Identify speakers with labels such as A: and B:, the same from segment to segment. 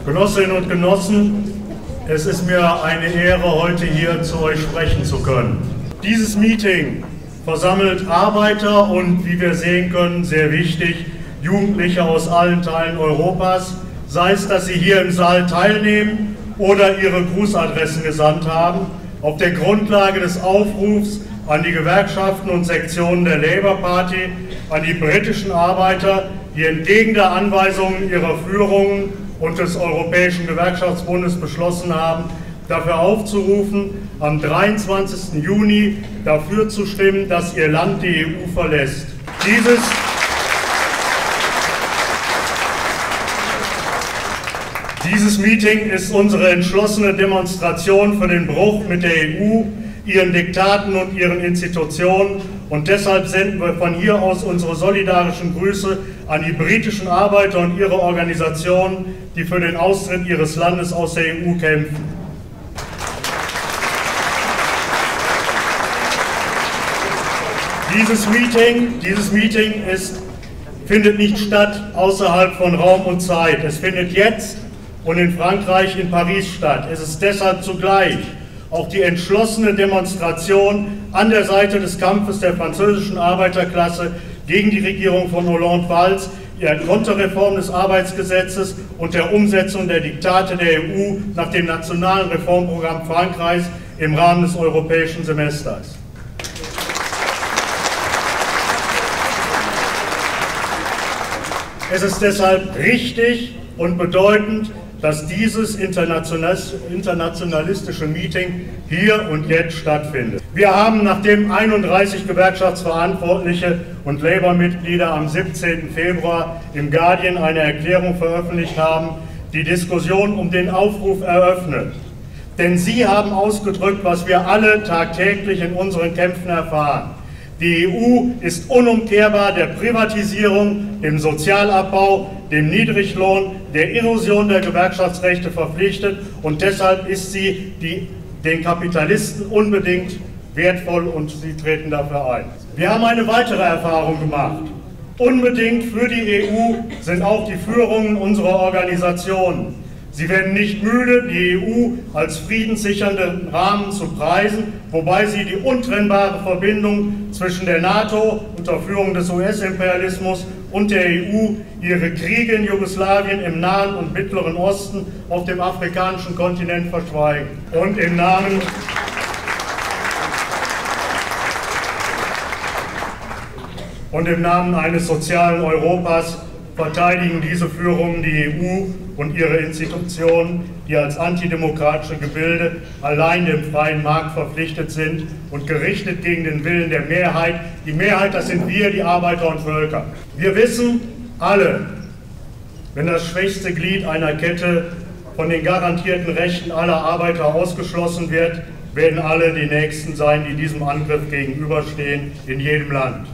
A: Genossinnen und Genossen, es ist mir eine Ehre, heute hier zu euch sprechen zu können. Dieses Meeting versammelt Arbeiter und, wie wir sehen können, sehr wichtig, Jugendliche aus allen Teilen Europas, sei es, dass sie hier im Saal teilnehmen oder ihre Grußadressen gesandt haben, auf der Grundlage des Aufrufs an die Gewerkschaften und Sektionen der Labour Party, an die britischen Arbeiter, die entgegen der Anweisungen ihrer Führungen und des Europäischen Gewerkschaftsbundes beschlossen haben, dafür aufzurufen, am 23. Juni dafür zu stimmen, dass ihr Land die EU verlässt. Dieses Meeting ist unsere entschlossene Demonstration für den Bruch mit der EU, ihren Diktaten und ihren Institutionen, und deshalb senden wir von hier aus unsere solidarischen Grüße an die britischen Arbeiter und ihre Organisationen, die für den Austritt ihres Landes aus der EU kämpfen. Dieses Meeting findet nicht statt außerhalb von Raum und Zeit. Es findet jetzt und in Frankreich, in Paris statt. Es ist deshalb zugleich auch die entschlossene Demonstration an der Seite des Kampfes der französischen Arbeiterklasse gegen die Regierung von Hollande-Valls, der Konterreform des Arbeitsgesetzes und der Umsetzung der Diktate der EU nach dem nationalen Reformprogramm Frankreichs im Rahmen des europäischen Semesters. Es ist deshalb richtig und bedeutend, dass dieses internationalistische Meeting hier und jetzt stattfindet. Wir haben, nachdem 31 Gewerkschaftsverantwortliche und Labour-Mitglieder am 17. Februar im Guardian eine Erklärung veröffentlicht haben, die Diskussion um den Aufruf eröffnet. Denn sie haben ausgedrückt, was wir alle tagtäglich in unseren Kämpfen erfahren. Die EU ist unumkehrbar der Privatisierung, dem Sozialabbau, dem Niedriglohn, der Erosion der Gewerkschaftsrechte verpflichtet, und deshalb ist sie den Kapitalisten unbedingt wertvoll und sie treten dafür ein. Wir haben eine weitere Erfahrung gemacht. Unbedingt für die EU sind auch die Führungen unserer Organisationen. Sie werden nicht müde, die EU als friedenssichernden Rahmen zu preisen, wobei sie die untrennbare Verbindung zwischen der NATO unter Führung des US-Imperialismus und der EU, ihre Kriege in Jugoslawien, im Nahen und Mittleren Osten, auf dem afrikanischen Kontinent verschweigen. Und im Namen eines sozialen Europas verteidigen diese Führungen die EU und ihre Institutionen, die als antidemokratische Gebilde allein dem freien Markt verpflichtet sind und gerichtet gegen den Willen der Mehrheit. Die Mehrheit, das sind wir, die Arbeiter und Völker. Wir wissen alle, wenn das schwächste Glied einer Kette von den garantierten Rechten aller Arbeiter ausgeschlossen wird, werden alle die Nächsten sein, die diesem Angriff gegenüberstehen, in jedem Land.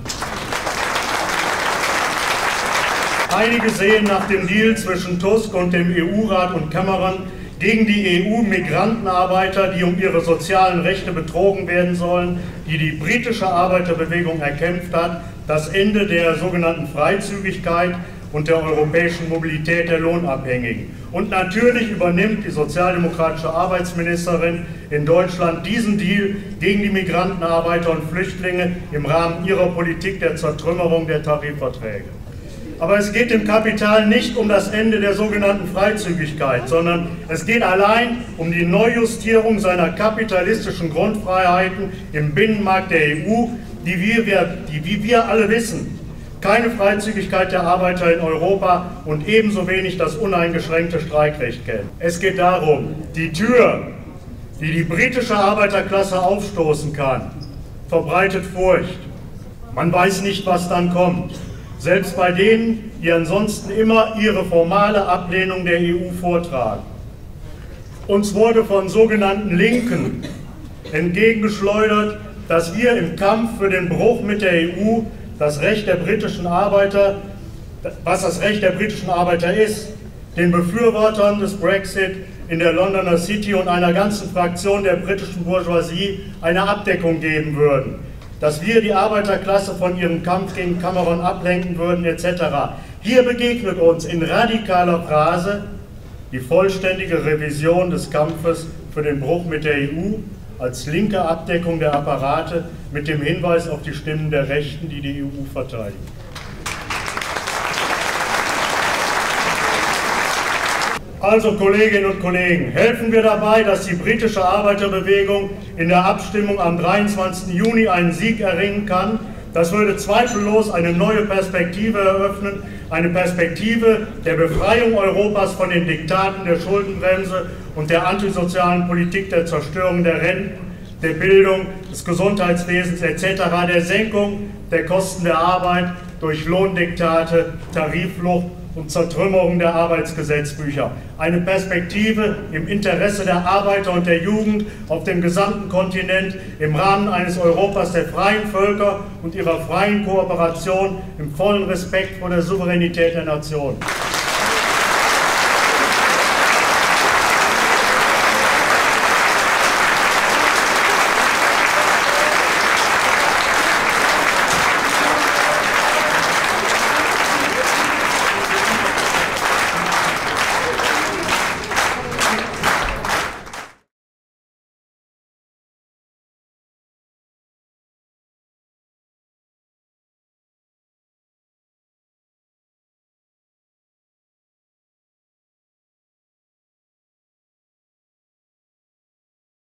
A: Einige sehen nach dem Deal zwischen Tusk und dem EU-Rat und Cameron gegen die EU-Migrantenarbeiter, die um ihre sozialen Rechte betrogen werden sollen, die die britische Arbeiterbewegung erkämpft hat, das Ende der sogenannten Freizügigkeit und der europäischen Mobilität der Lohnabhängigen. Und natürlich übernimmt die sozialdemokratische Arbeitsministerin in Deutschland diesen Deal gegen die Migrantenarbeiter und Flüchtlinge im Rahmen ihrer Politik der Zertrümmerung der Tarifverträge. Aber es geht dem Kapital nicht um das Ende der sogenannten Freizügigkeit, sondern es geht allein um die Neujustierung seiner kapitalistischen Grundfreiheiten im Binnenmarkt der EU, die wie wir alle wissen, keine Freizügigkeit der Arbeiter in Europa und ebenso wenig das uneingeschränkte Streikrecht kennen. Es geht darum, die Tür, die die britische Arbeiterklasse aufstoßen kann, verbreitet Furcht. Man weiß nicht, was dann kommt. Selbst bei denen, die ansonsten immer ihre formale Ablehnung der EU vortragen. Uns wurde von sogenannten Linken entgegengeschleudert, dass wir im Kampf für den Bruch mit der EU das Recht der britischen Arbeiter, was das Recht der britischen Arbeiter ist, den Befürwortern des Brexit in der Londoner City und einer ganzen Fraktion der britischen Bourgeoisie eine Abdeckung geben würden. Dass wir die Arbeiterklasse von ihrem Kampf gegen Cameron ablenken würden, etc. Hier begegnet uns in radikaler Phrase die vollständige Revision des Kampfes für den Bruch mit der EU als linke Abdeckung der Apparate mit dem Hinweis auf die Stimmen der Rechten, die die EU verteidigen. Also Kolleginnen und Kollegen, helfen wir dabei, dass die britische Arbeiterbewegung in der Abstimmung am 23. Juni einen Sieg erringen kann. Das würde zweifellos eine neue Perspektive eröffnen, eine Perspektive der Befreiung Europas von den Diktaten der Schuldenbremse und der antisozialen Politik der Zerstörung der Renten, der Bildung, des Gesundheitswesens etc., der Senkung der Kosten der Arbeit durch Lohndiktate, Tariflucht und Zertrümmerung der Arbeitsgesetzbücher. Eine Perspektive im Interesse der Arbeiter und der Jugend auf dem gesamten Kontinent im Rahmen eines Europas der freien Völker und ihrer freien Kooperation im vollen Respekt vor der Souveränität der Nation.